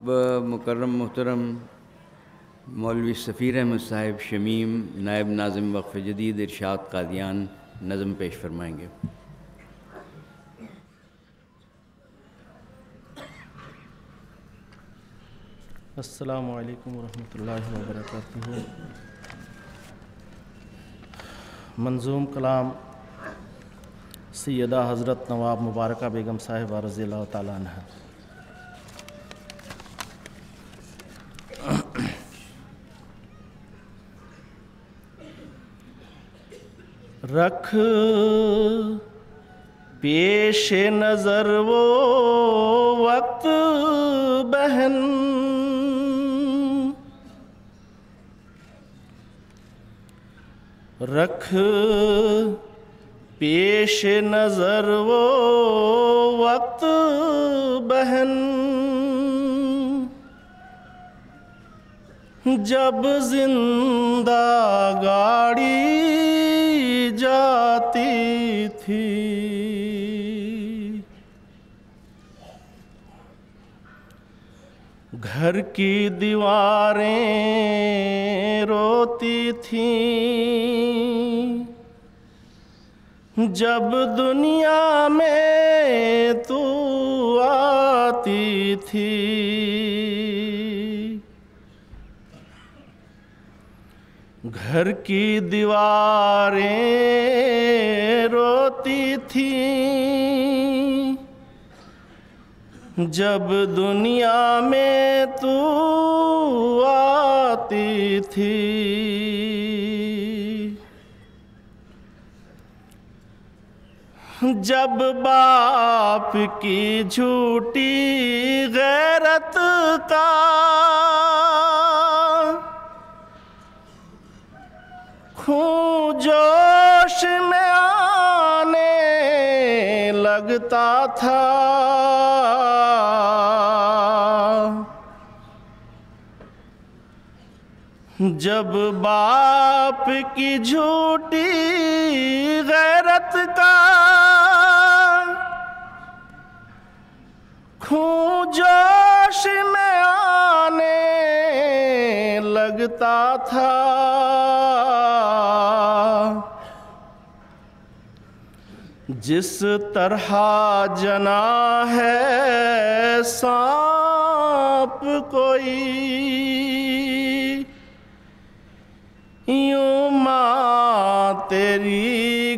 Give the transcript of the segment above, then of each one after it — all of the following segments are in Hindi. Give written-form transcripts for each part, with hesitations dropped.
मुकर्रम मोहतरम मौलवी सफ़ीर अहमद साहिब शमीम नायब नाज़िम वक़्फ़ जदीद इरशाद कादियान नज़म पेश फरमाएँगे। अस्सलामु अलैकुम वरहमतुल्लाहि वबरकातुहू। मंजूम कलाम सैयदा हज़रत नवाब मुबारका बेगम साहिबा रज़ियल्लाहु ताला अन्हा। रख पेश नज़र वो वक्त बहन, रख पेश नज़र वो वक्त बहन, जब जिंदा गाड़ी जाती थी। घर की दीवारें रोती थीं, जब दुनिया में तू आती थी। घर की दीवारें रोती थीं, जब दुनिया में तू आती थी। जब बाप की झूठी गैरत का खून जोश में आने लगता था, जब बाप की झूठी गैरत का खून जोश में आने लगता था, जिस तरह जना है सांप कोई, यूं माँ तेरी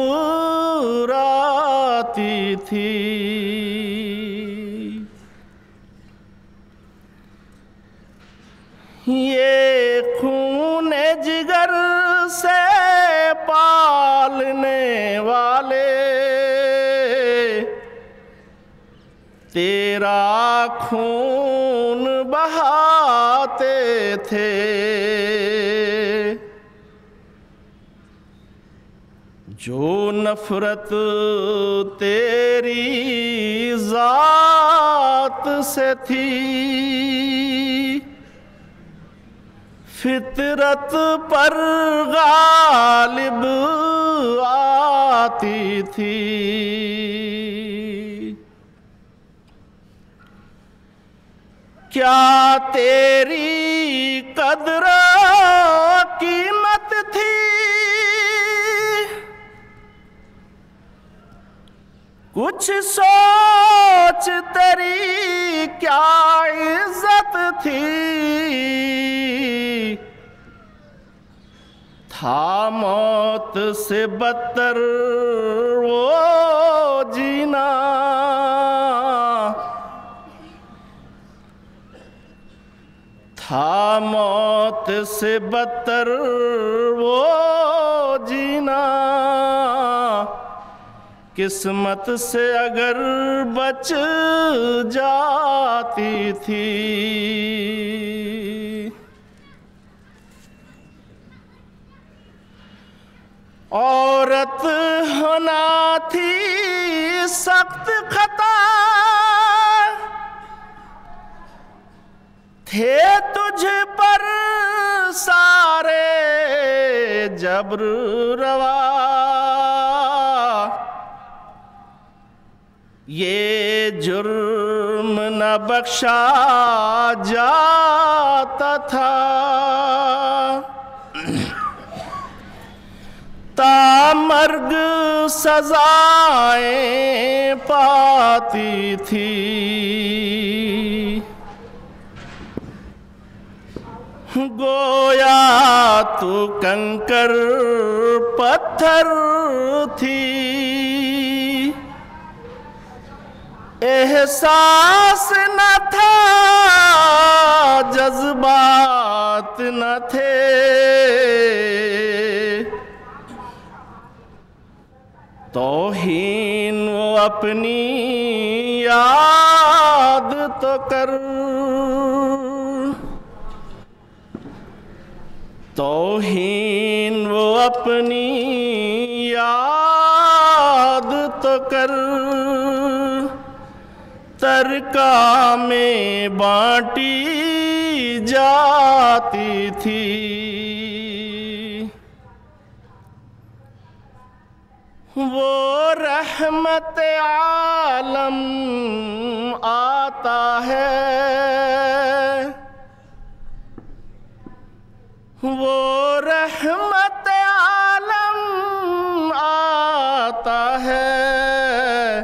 घबराती थी। ये खून जिगर से पालने वाले तेरा खून बहाते थे। जो नफरत तेरी जात से थी, फितरत पर गालिब आती थी। क्या तेरी कदर कीमत थी, कुछ सोच तेरी क्या इज्जत थी। था मौत से बदतर वो जीना, था मौत से बदतर वो जीना। किस्मत से अगर बच जाती थी। औरत होना थी सख्त खता, थे तुझ पर सारे जब्र रवा। ये जुर्म न न बख्शा जाता था, तामर्ग सजाएं पाती थी। गोया तू कंकर पत्थर थी, एहसास न था, जज्बात न थे। तौहीन वो अपनी याद तो कर, तौहीन वो अपनी याद तो कर। तरका में बांटी जाती थी। वो रहमत आलम आता है, वो रहमत आलम आता है।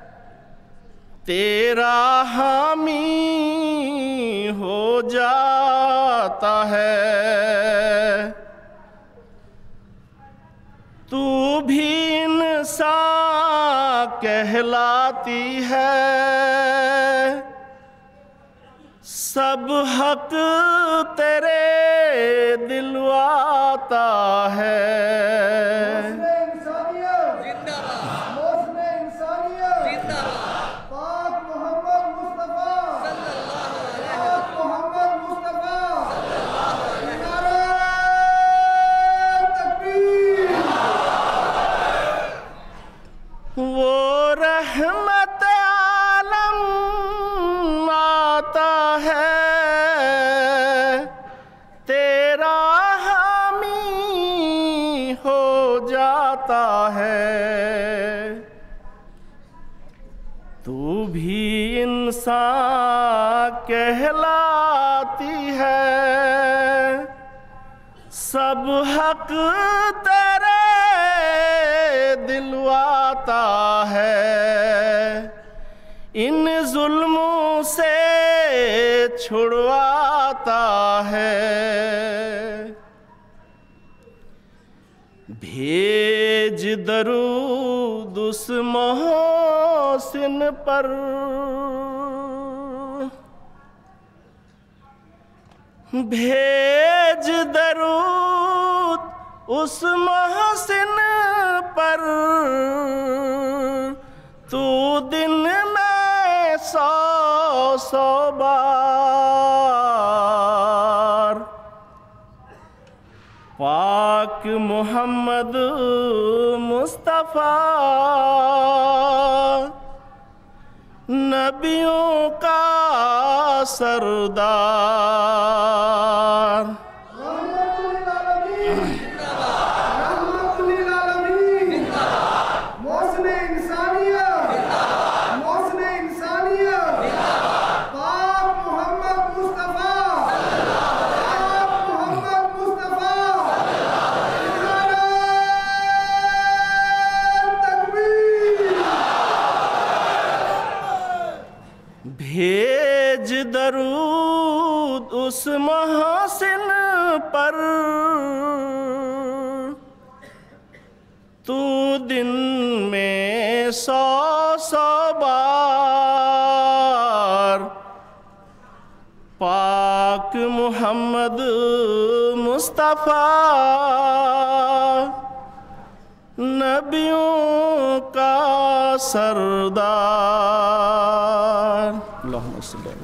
तेरा हामी हो जाता है। तू भी इंसान कहलाती है, सब हक तेरे दिलवाता है। वो रहमत आलम आता है, तेरा हामी हो जाता है। तू भी इंसान कहलाती है, सब हक तेरे दिलवाता है। इन जुल्मों से छुड़वाता है। भेज दरूद उस मोहसिन पर, भेज दरूद उस मोहसिन पर। तू दिन में 100 बार पाक मोहम्मद मुस्तफ़ा नबियों का सरदार। भेज दरूद उस मोहसिन पर। तू दिन में 100 बार पाक मोहम्मद मुस्तफ़ा नबियों का सरदार। अल्लाहुम्मा सल्ली